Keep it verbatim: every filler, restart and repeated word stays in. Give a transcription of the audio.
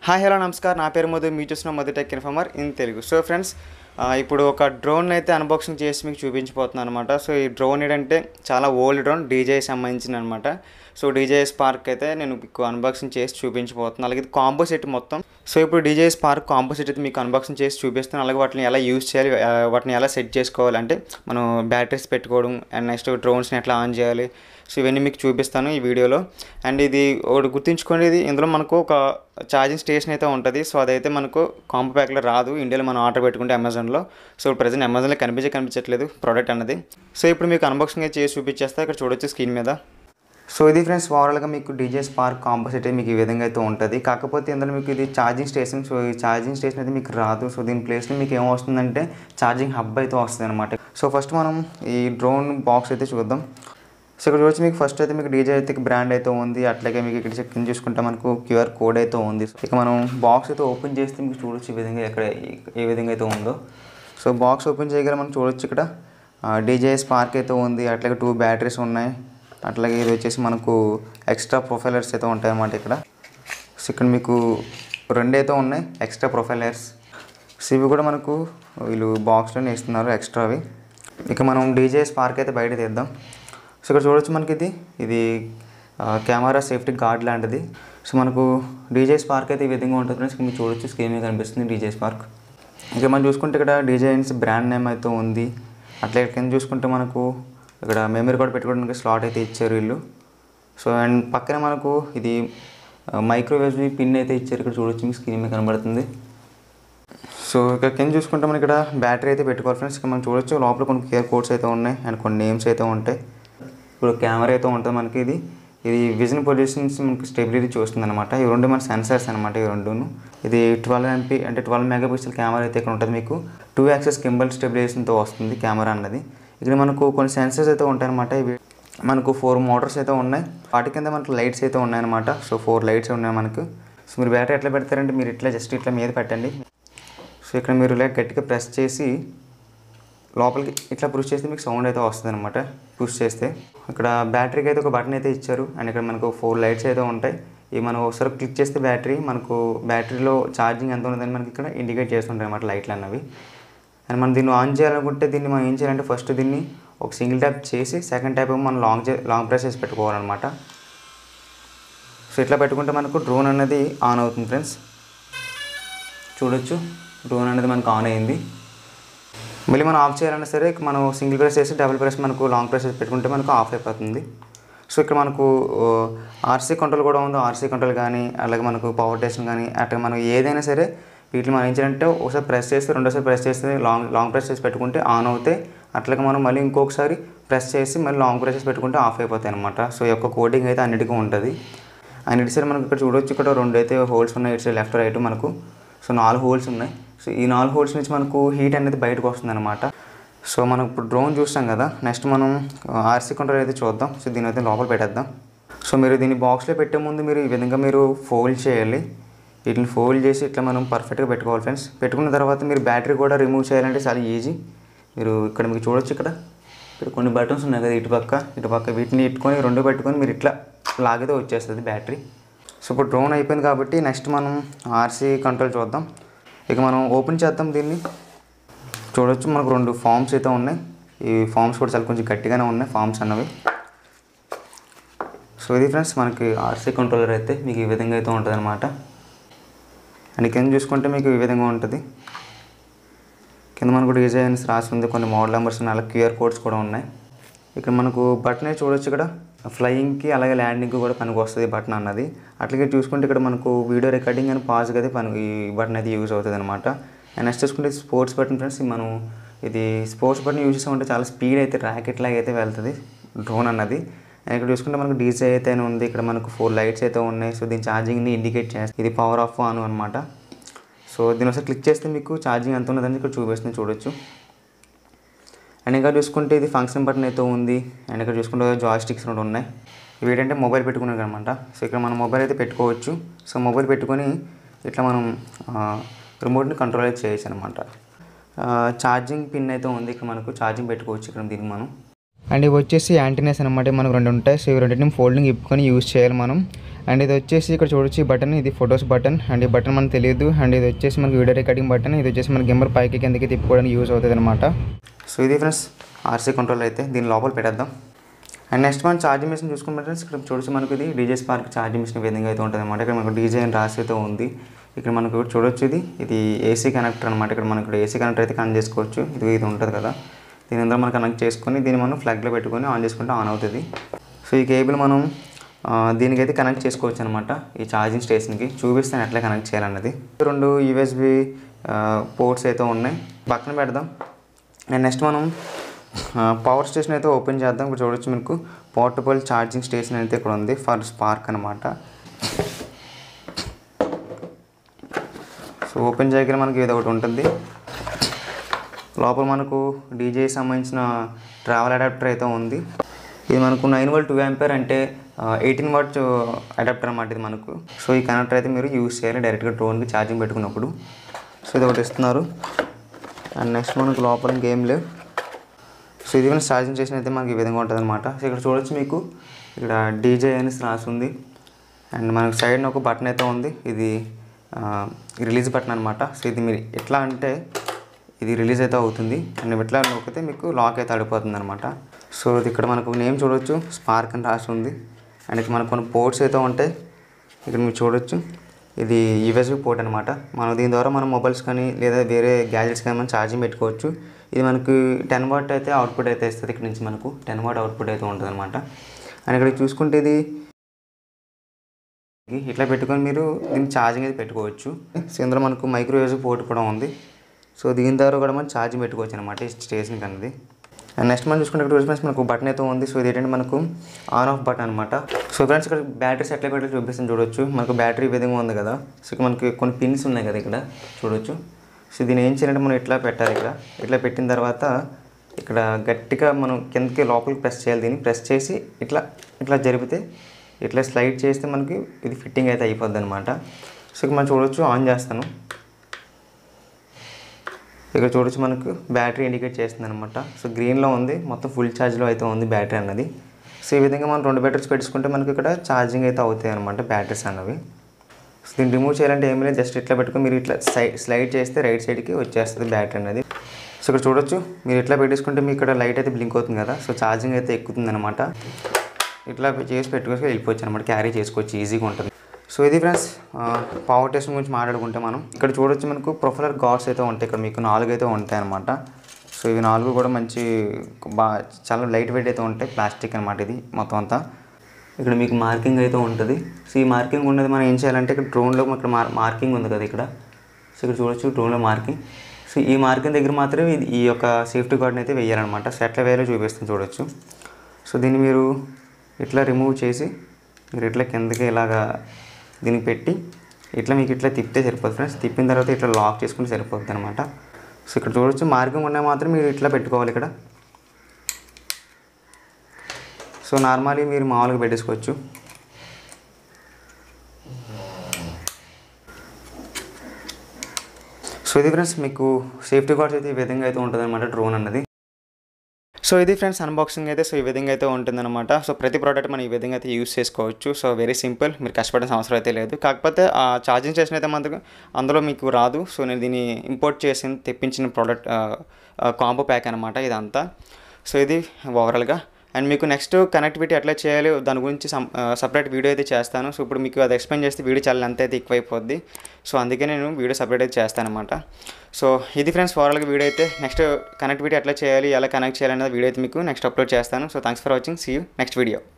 Hi hello నమస్కారం. నా పేరు మధు. మీరు చూసిన Madhu Tech Informer in Telugu. So friends, ఇప్పుడు ఒక డ్రోన్ అయితే అన్బాక్సింగ్ చేసి మీకు చూపించబోతున్నాను అనమాట. సో ఈ డ్రోన్ ఏంటంటే చాలా ఓల్డ్ డ్రోన్, డీజే సంబంధించింది అనమాట. సో డీజే స్పార్క్ అయితే నేను మీకు అన్బాక్సింగ్ చేసి చూపించబోతున్నాను. అలాగే కాంబో సెట్ మొత్తం. సో ఇప్పుడు డీజే స్పార్క్ కాంబో సెట్ అయితే మీకు అన్బాక్సింగ్ చేసి చూపిస్తాను. అలాగే వాటిని ఎలా యూజ్ చేయాలి, వాటిని ఎలా సెట్ చేసుకోవాలి, అంటే మనం బ్యాటరీస్ పెట్టుకోవడం అండ్ నెక్స్ట్ డ్రోన్స్ని ఎట్లా ఆన్ చేయాలి, సో ఇవన్నీ మీకు చూపిస్తాను ఈ వీడియోలో. అండ్ ఇది ఒకటి గుర్తుంచుకోండి, ఇది ఇందులో మనకు ఒక ఛార్జింగ్ స్టేషన్ అయితే ఉంటుంది. సో అదైతే మనకు కాంబో ప్యాక్లో రాదు, ఇండియాలో మనం ఆర్డర్ పెట్టుకుంటే అమెజాన్లో. సో ప్రజెంట్ అమెజాన్లో కనిపించే కనిపించట్లేదు ప్రోడక్ట్ అన్నది. సో ఇప్పుడు మీకు అన్బాక్సింగ్ అయితే చేసి చూపించేస్తా. ఇక్కడ చూడొచ్చు స్క్రీన్ మీద. సో ఇది ఫ్రెండ్స్ ఓవరాల్గా మీకు డీజే స్పార్క్ కాంబో సెట్ మీకు ఈ విధంగా అయితే ఉంటుంది. కాకపోతే ఇందులో మీకు ఇది ఛార్జింగ్ స్టేషన్. సో ఈ ఛార్జింగ్ స్టేషన్ అయితే మీకు రాదు. సో దీని ప్లేస్లో మీకు ఏమొస్తుందంటే ఛార్జింగ్ హబ్ అయితే వస్తుంది అనమాట. సో ఫస్ట్ మనం ఈ డ్రోన్ బాక్స్ అయితే చూద్దాం. సో ఇక్కడ చూసి మీకు ఫస్ట్ అయితే మీకు డీజే అయితే బ్రాండ్ అయితే ఉంది. అట్లాగే మీకు ఇక్కడ కింద చూసుకుంటే మనకు క్యూఆర్ కోడ్ అయితే ఉంది. ఇక మనం బాక్స్ అయితే ఓపెన్ చేస్తే మీకు చూడొచ్చు ఈ విధంగా ఎక్కడ ఏ విధంగా అయితే ఉందో. సో బాక్స్ ఓపెన్ చేయగల మనం చూడొచ్చు ఇక్కడ డీజే స్పార్క్ అయితే ఉంది. అట్లాగే టూ బ్యాటరీస్ ఉన్నాయి. అట్లాగే ఇది వచ్చేసి మనకు ఎక్స్ట్రా ప్రొఫైలర్స్ అయితే ఉంటాయి అన్నమాట ఇక్కడ. సో ఇక్కడ మీకు రెండు అయితే ఉన్నాయి ఎక్స్ట్రా ప్రొఫైలర్స్. సో ఇవి కూడా మనకు వీళ్ళు బాక్స్లోనే ఇస్తున్నారు ఎక్స్ట్రావి. ఇక మనం డీజే స్పార్క్ అయితే బయట తీద్దాం. సో ఇక్కడ చూడొచ్చు మనకి ఇది ఇది కెమెరా సేఫ్టీ గార్డ్ లాంటిది. సో మనకు డీజే స్పార్క్ అయితే ఈ విధంగా ఉంటుంది ఫ్రెండ్స్. మీరు చూడొచ్చు స్క్రీన్ మీద కనిపిస్తుంది డీజే స్పార్క్. ఇక మనం చూసుకుంటే ఇక్కడ డీజేన్స్ బ్రాండ్ నేమ్ అయితే ఉంది. అట్లా కింద చూసుకుంటే మనకు ఇక్కడ మెమరీ కార్డ్ పెట్టుకోవడానికి స్లాట్ అయితే ఇచ్చారు వీళ్ళు. సో అండ్ పక్కన మనకు ఇది మైక్రోవేవ్ పిన్ అయితే ఇచ్చారు. ఇక్కడ చూడొచ్చు మీకు స్క్రీన్ మీద కనబడుతుంది. సో ఇక్కడ కింద చూసుకుంటే మనకి ఇక్కడ బ్యాటరీ అయితే పెట్టుకోవాలి ఫ్రెండ్స్. ఇక్కడ మనం చూడొచ్చు లోపల కొన్ని క్యూఆర్ కోడ్స్ అయితే ఉన్నాయి అండ్ కొన్ని నేమ్స్ అయితే ఉంటాయి. ఇప్పుడు కెమెరా అయితే ఉంటుంది మనకి. ఇది ఇది విజన్ పొజిషన్స్ మనకి స్టెబిలిటీ చూస్తుంది అనమాట. ఈ రెండు మన సెన్సర్స్ అనమాట ఈ రెండును. ఇది ట్వెల్వ్ ఎంపీ అంటే ట్వెల్వ్ మెగా పిక్సెల్ కెమెరా అయితే ఇక్కడ ఉంటుంది. మీకు టూ యాక్సెస్ గింబల్ స్టెబిలైజేషన్తో వస్తుంది కెమెరా అన్నది. ఇక్కడ మనకు కొన్ని సెన్సర్స్ అయితే ఉంటాయి అనమాట. ఇవి మనకు ఫోర్ మోటార్స్ అయితే ఉన్నాయి. వాటి కింద మనకు లైట్స్ అయితే ఉన్నాయన్నమాట. సో ఫోర్ లైట్స్ ఉన్నాయి మనకు. సో మీరు బ్యాటరీ ఎట్లా పెడతారంటే మీరు ఇట్లా జస్ట్ ఇట్లా మీద పెట్టండి. సో ఇక్కడ మీరు ఇలా గట్టిగా ప్రెస్ చేసి లోపలికి ఇట్లా పుష్ చేస్తే మీకు సౌండ్ అయితే వస్తుంది అనమాట. పుష్ చేస్తే ఇక్కడ బ్యాటరీకి అయితే ఒక బటన్ అయితే ఇచ్చారు. అండ్ ఇక్కడ మనకు ఫోర్ లైట్స్ అయితే ఉంటాయి. ఇవి మనం ఒకసారి క్లిక్ చేస్తే బ్యాటరీ మనకు బ్యాటరీలో ఛార్జింగ్ ఎంత ఉన్నదని మనకి ఇక్కడ ఇండికేట్ చేస్తుంటాయి అన్నమాట లైట్లు అన్నవి. అండ్ మనం దీన్ని ఆన్ చేయాలనుకుంటే దీన్ని మనం ఏం చేయాలంటే ఫస్ట్ దీన్ని ఒక సింగిల్ ట్యాప్ చేసి సెకండ్ ట్యాప్ ఏమో మనం లాంగ్ లాంగ్ ప్రెస్ చేసి పెట్టుకోవాలన్నమాట. సో ఇట్లా పెట్టుకుంటే మనకు డ్రోన్ అనేది ఆన్ అవుతుంది ఫ్రెండ్స్. చూడొచ్చు డ్రోన్ అనేది మనకు ఆన్ అయింది. మళ్ళీ మనం ఆఫ్ చేయాలన్నా సరే మనం సింగిల్ ప్రెస్ చేసి డబుల్ ప్రెస్ మనకు లాంగ్ ప్రెస్ చేసి పెట్టుకుంటే మనకు ఆఫ్ అయిపోతుంది. సో ఇక్కడ మనకు ఆర్సీ కంట్రోల్ కూడా ఉంది. ఆర్సీ కంట్రోల్ కానీ అలాగే మనకు పవర్ స్టేషన్ కానీ అట్లా మనం ఏదైనా సరే వీటిని మనం ఏం చేయాలంటే ఒకసారి ప్రెస్ చేస్తే రెండోసారి ప్రెస్ చేస్తే లాంగ్ లాంగ్ ప్రెస్ చేసి పెట్టుకుంటే ఆన్ అవుతాయి. అట్లాగే మనం మళ్ళీ ఇంకొకసారి ప్రెస్ చేసి మళ్ళీ లాంగ్ ప్రెస్ చేసి పెట్టుకుంటే ఆఫ్ అయిపోతాయి అనమాట. సో ఈ యొక్క కోడింగ్ అయితే అన్నిటికీ ఉంటుంది. అండ్ ఇటు సైడ్ మనకు ఇక్కడ చూడొచ్చు ఇక్కడ రెండు అయితే హోల్స్ ఉన్నాయి. ఇటు సైడ్ లెఫ్ట్ రైట్ మనకు సో నాలుగు హోల్స్ ఉన్నాయి. సో ఈ నాలుగు హోల్స్ నుంచి మనకు హీట్ అనేది బయటకు వస్తుంది అనమాట. సో మనం ఇప్పుడు డ్రోన్ చూస్తాం కదా, నెక్స్ట్ మనం ఆర్సీ కంట్రోల్ అయితే చూద్దాం. సో దీని అయితే లోపల పెట్టేద్దాం. సో మీరు దీన్ని బాక్స్లో పెట్టే ముందు మీరు ఈ విధంగా మీరు ఫోల్డ్ చేయాలి. వీటిని ఫోల్డ్ చేసి ఇట్లా మనం పర్ఫెక్ట్గా పెట్టుకోవాలి ఫ్రెండ్స్. పెట్టుకున్న తర్వాత మీరు బ్యాటరీ కూడా రిమూవ్ చేయాలంటే చాలా ఈజీ. మీరు ఇక్కడ మీకు చూడొచ్చు ఇక్కడ ఇక్కడ కొన్ని బటన్స్ ఉన్నాయి కదా ఇటుపక్క ఇటుపక్క వీటిని ఇట్టుకొని రెండు పెట్టుకొని మీరు ఇట్లా లాగితే వచ్చేస్తుంది బ్యాటరీ. సో ఇప్పుడు డ్రోన్ అయిపోయింది కాబట్టి నెక్స్ట్ మనం ఆర్సీ కంట్రోల్ చూద్దాం. ఇక మనం ఓపెన్ చేద్దాం దీన్ని. చూడొచ్చు మనకు రెండు ఫామ్స్ అయితే ఉన్నాయి. ఈ ఫామ్స్ కూడా చాలా కొంచెం గట్టిగానే ఉన్నాయి ఫామ్స్ అన్నవి. సో ఇది ఫ్రెండ్స్ మనకి ఆర్సీ కంట్రోలర్ అయితే మీకు ఈ విధంగా అయితే ఉంటుంది అనమాట. అండ్ కింద చూసుకుంటే మీకు ఈ విధంగా ఉంటుంది. కింద మనకు డిజైన్స్ రాసి ఉంది, కొన్ని మోడల్ నెంబర్స్ ఉన్నాయి, అలాగే క్యూఆర్ కోడ్స్ కూడా ఉన్నాయి. ఇక్కడ మనకు బటన్ అయితే చూడొచ్చు ఇక్కడ ఫ్లయింగ్కి అలాగే ల్యాండింగ్కి కూడా పనికి వస్తుంది బటన్ అన్నది. అట్లాగే చూసుకుంటే ఇక్కడ మనకు వీడియో రికార్డింగ్ అని పాజ్కి అయితే పని ఈ బటన్ అయితే యూజ్ అవుతుంది అనమాట. అండ్ నెక్స్ట్ చూసుకుంటే స్పోర్ట్స్ బటన్ ఫ్రెండ్స్. మనం ఇది స్పోర్ట్స్ బటన్ యూజ్ చేసామంటే చాలా స్పీడ్ అయితే ర్యాకెట్ లాగా అయితే వెళ్తుంది డ్రోన్ అన్నది. అండ్ ఇక్కడ చూసుకుంటే మనకు డీజే అయితే ఉంది. ఇక్కడ మనకు ఫోర్ లైట్స్ అయితే ఉన్నాయి. సో దీని ఛార్జింగ్ని ఇండికేట్ చేస్తుంది. ఇది పవర్ ఆఫ్ ఆన్ అనమాట. సో దీని ఒకసారి క్లిక్ చేస్తే మీకు ఛార్జింగ్ ఎంత ఉన్నదని ఇక్కడ చూపిస్తుంది చూడొచ్చు. అండ్ ఇంకా చూసుకుంటే ఇది ఫంక్షన్ బటన్ అయితే ఉంది. అండ్ ఇక్కడ చూసుకుంటే జాయ్ స్టిక్స్ రెండు ఉన్నాయి. ఇవి ఏంటంటే మొబైల్ పెట్టుకునేది అనమాట. సో ఇక్కడ మనం మొబైల్ అయితే పెట్టుకోవచ్చు. సో మొబైల్ పెట్టుకొని ఇట్లా మనం రిమోట్ని కంట్రోల్ అయితే చేయొచ్చు అనమాట. ఛార్జింగ్ పిన్ అయితే ఉంది. ఇక్కడ మనకు ఛార్జింగ్ పెట్టుకోవచ్చు ఇక్కడ దీనికి మనం. అండ్ ఇవి వచ్చేసి యాంటీనాస్ అనమాట. మనకు రెండు ఉంటాయి. సో ఇవి రెండింటిని ఫోల్డింగ్ ఇప్పుకొని యూజ్ చేయాలి మనం. అండ్ ఇది వచ్చేసి ఇక్కడ చూడొచ్చు ఈ బటన్, ఇది ఫొటోస్ బటన్. అండ్ ఈ బటన్ మనకు తెలియదు. అండ్ ఇది వచ్చేసి మనకి వీడియో రికార్డింగ్ బటన్. ఇది వచ్చేసి మన గింబల్ పైకి కిందకి తిప్పుకోవడానికి యూజ్ అవుతుంది అనమాట. సో ఇది ఫ్రెండ్స్ ఆర్సీ కంట్రోల్ అయితే దీని లోపల పెట్టేద్దాం. అండ్ నెక్స్ట్ మనం ఛార్జింగ్ మిషన్ చూసుకుంటే ఫ్రెండ్స్ ఇక్కడ చూడొచ్చు మనకు ఇది డీజే స్పార్క్ ఛార్జింగ్ మిషన్ విధంగా అయితే ఉంటుంది అనమాట. ఇక్కడ మనకు డీజే అని రాసి అయితే ఉంది. ఇక్కడ మనకు చూడొచ్చు ఇది ఇది ఏసీ కనెక్టర్ అనమాట. ఇక్కడ మనకు ఏసీ కనెక్టర్ అయితే కనెక్ట్ చేసుకోవచ్చు. ఇది ఇది ఉంటుంది కదా, దీని అందరూ మనం కనెక్ట్ చేసుకొని దీన్ని మనం ఫ్లాగ్లో పెట్టుకొని ఆన్ చేసుకుంటే ఆన్ అవుతుంది. సో ఈ కేబుల్ మనం దీనికైతే కనెక్ట్ చేసుకోవచ్చు అనమాట. ఈ ఛార్జింగ్ స్టేషన్కి చూపిస్తాను ఎట్లా కనెక్ట్ చేయాలన్నది. రెండు యూఎస్బి పోర్ట్స్ అయితే ఉన్నాయి, పక్కన పెడదాం. అండ్ నెక్స్ట్ మనం పవర్ స్టేషన్ అయితే ఓపెన్ చేద్దాం. ఇక్కడ చూడొచ్చు మీకు పోర్టబుల్ ఛార్జింగ్ స్టేషన్ అయితే ఇక్కడ ఉంది ఫర్ స్పార్క్ అనమాట. సో ఓపెన్ చేయగానే మనకి ఇది ఒకటి ఉంటుంది. లోపల మనకు డీజే సంబంధించిన ట్రావెల్ అడాప్టర్ అయితే ఉంది. ఇది మనకు నైన్ వోల్ట్ టూ యాంపేర్ అంటే ఎయిటీన్ వాట్ అడాప్టర్ అనమాట ఇది మనకు. సో ఈ కనెక్టర్ అయితే మీరు యూజ్ చేయాలి డైరెక్ట్గా డ్రోన్కి ఛార్జింగ్ పెట్టుకున్నప్పుడు. సో ఇది ఒకటి ఇస్తున్నారు. అండ్ నెక్స్ట్ మనకు లోపల ఇంకేం లేవు. సో ఇది కూడా ఛార్జింగ్ స్టేషన్ అయితే మనకి ఈ విధంగా ఉంటుంది అనమాట. సో ఇక్కడ చూడొచ్చు మీకు ఇక్కడ డీజే అనేసి రాసి ఉంది. అండ్ మనకు సైడ్ ఒక బటన్ అయితే ఉంది, ఇది రిలీజ్ బటన్ అనమాట. సో ఇది మీరు ఎట్లా అంటే ఇది రిలీజ్ అయితే అవుతుంది. అండ్ ఎట్లా నొక్కితే మీకు లాక్ అయితే ఆడిపోతుంది అనమాట. సో ఇది ఇక్కడ మనకు నేమ్ చూడొచ్చు స్పార్క్ అని రాసి ఉంది. అండ్ ఇక్కడ మనకు కొన్ని పోర్ట్స్ అయితే ఉంటాయి. ఇక్కడ మీరు చూడొచ్చు ఇది యూఎస్బి పోర్ట్ అనమాట. మనం దీని ద్వారా మనం మొబైల్స్ కానీ లేదా వేరే గ్యాజెట్స్ కానీ మనం ఛార్జింగ్ పెట్టుకోవచ్చు. ఇది మనకు టెన్ వాట్ అయితే అవుట్పుట్ అయితే ఇస్తుంది. ఇక్కడ నుంచి మనకు టెన్ వాట్ అవుట్పుట్ అయితే ఉంటుంది అనమాట. అండ్ ఇక్కడ చూసుకుంటే ఇది ఇట్లా పెట్టుకొని మీరు దీన్ని ఛార్జింగ్ అయితే పెట్టుకోవచ్చు. సో ఇందులో మనకు మైక్రో యూఎస్బి పోర్ట్ కూడా ఉంది. సో దీని ద్వారా కూడా మనం ఛార్జింగ్ పెట్టుకోవచ్చు అనమాట ఈ స్టేషన్కి అనేది. అండ్ నెక్స్ట్ మనం చూసుకుంటే ఇక్కడ ఫ్రెండ్స్ మనకు బటన్ అయితే ఉంది. సో ఇది ఏంటంటే మనకు ఆన్ ఆఫ్ బటన్ అనమాట. సో ఫ్రెండ్స్ ఇక్కడ బ్యాటరీస్ ఎట్లా పెట్టి చూపిస్తాను చూడొచ్చు. మనకు బ్యాటరీ విధంగా ఉంది కదా. సో మనకి కొన్ని పిన్స్ ఉన్నాయి కదా ఇక్కడ చూడొచ్చు. సో దీన్ని ఏం చేయాలంటే మనం ఇట్లా పెట్టాలి. ఇక్కడ ఇట్లా పెట్టిన తర్వాత ఇక్కడ గట్టిగా మనం కిందకి లోపలికి ప్రెస్ చేయాలి. దీన్ని ప్రెస్ చేసి ఇట్లా ఇట్లా జరిపితే ఇట్లా స్లైడ్ చేస్తే మనకి ఇది ఫిట్టింగ్ అయితే అయిపోద్ది అనమాట. సో ఇక్కడ మనం చూడొచ్చు ఆన్ చేస్తాను. ఇక్కడ చూడొచ్చు మనకు బ్యాటరీ ఇండికేట్ చేస్తుంది అనమాట. సో గ్రీన్లో ఉంది, మొత్తం ఫుల్ ఛార్జ్లో అయితే ఉంది బ్యాటరీ అన్నది. సో ఈ విధంగా మనం రెండు బ్యాటరీస్ పెట్టుకుంటే మనకి ఇక్కడ ఛార్జింగ్ అయితే అవుతాయి అనమాట బ్యాటరీస్ అన్నవి. సో దీన్ని రిమూవ్ చేయాలంటే ఏమి లేదు, జస్ట్ ఇట్లా పెట్టుకుని మీరు ఇట్లా సైడ్ స్లైడ్ చేస్తే రైట్ సైడ్కి వచ్చేస్తుంది బ్యాటరీ అనేది. సో ఇక్కడ చూడొచ్చు మీరు ఇట్లా పెట్టేసుకుంటే మీకు ఇక్కడ లైట్ అయితే బ్లింక్ అవుతుంది కదా. సో ఛార్జింగ్ అయితే ఎక్కుతుంది అనమాట. ఇట్లా చేసి పెట్టుకోవచ్చు వెళ్ళిపోవచ్చు అనమాట, క్యారీ చేసుకోవచ్చు, ఈజీగా ఉంటుంది. సో ఇది ఫ్రెండ్స్ పవర్ టెస్ట్ గురించి మాట్లాడుకుంటే మనం ఇక్కడ చూడొచ్చు మనకు ప్రొఫైలర్ గార్డ్స్ అయితే ఉంటాయి. ఇక్కడ మీకు నాలుగు అయితే ఉంటాయి అనమాట. సో ఇవి నాలుగు కూడా మంచి బాగా చాలా లైట్ వెయిట్ అయితే ఉంటాయి, ప్లాస్టిక్ అనమాట ఇది మొత్తం అంతా. ఇక్కడ మీకు మార్కింగ్ అయితే ఉంటుంది. సో ఈ మార్కింగ్ ఉన్నది మనం ఏం చేయాలంటే ఇక్కడ డ్రోన్లో ఇక్కడ మార్కింగ్ ఉంది కదా ఇక్కడ. సో ఇక్కడ చూడొచ్చు డ్రోన్లో మార్కింగ్. సో ఈ మార్కింగ్ దగ్గర మాత్రమే ఈ యొక్క సేఫ్టీ గార్డ్ని అయితే వేయాలన్నమాట. సో ఎట్లా వేయాలో చూపిస్తుంది చూడొచ్చు. సో దీన్ని మీరు ఇట్లా రిమూవ్ చేసి మీరు ఇట్లా కిందకి ఇలాగా దీనికి పెట్టి ఇట్లా మీకు ఇట్లా తిప్పితే సరిపోతుంది ఫ్రెండ్స్. తిప్పిన తర్వాత ఇట్లా లాక్ చేసుకుంటే సరిపోతుంది అనమాట. సో ఇక్కడ చూడొచ్చు మార్కింగ్ ఉన్న మాత్రం మీరు ఇట్లా పెట్టుకోవాలి ఇక్కడ. సో నార్మల్లీ మీరు మామూలుగా పెట్టేసుకోవచ్చు. సో ఇది ఫ్రెండ్స్ మీకు సేఫ్టీ గార్డ్స్ అయితే ఈ విధంగా అయితే ఉంటుంది అనమాట డ్రోన్ అన్నది. సో ఇది ఫ్రెండ్స్ అన్బాక్సింగ్ అయితే సో ఈ విధంగా అయితే ఉంటుందన్నమాట. సో ప్రతి ప్రోడక్ట్ మనం ఈ విధంగా అయితే యూస్ చేసుకోవచ్చు. సో వెరీ సింపుల్, మీరు కష్టపడాల్సిన అవసరం అయితే లేదు. కాకపోతే ఆ ఛార్జింగ్ స్టేషన్ అయితే మనకు అందులో మీకు రాదు. సో నేను దీన్ని ఇంపోర్ట్ చేసి తెప్పించిన ప్రోడక్ట్ కాంబో ప్యాక్ అనమాట ఇదంతా. సో ఇది ఓవరాల్గా. అండ్ మీకు నెక్స్ట్ కనెక్టివిటీ ఎట్లా చేయాలి దాని గురించి సపరేట్ వీడియో అయితే చేస్తాను. సో ఇప్పుడు మీకు అది ఎక్స్ప్లెయిన్ చేస్తే వీడియో చాలా లెంత్ అయితే ఎక్కువైపోద్ది. సో అందుకే నేను వీడియో సపరేట్ అయితే చేస్తాను అనమాట. సో ఇది ఫ్రెండ్స్ ఓవరాల్గా వీడియో అయితే. నెక్స్ట్ కనెక్టివిటీ ఎట్లా చేయాలి, ఎలా కనెక్ట్ చేయాలి అనేది వీడియో అయితే మీకు నెక్స్ట్ అప్లోడ్ చేస్తాను. So thanks for watching, see you next video.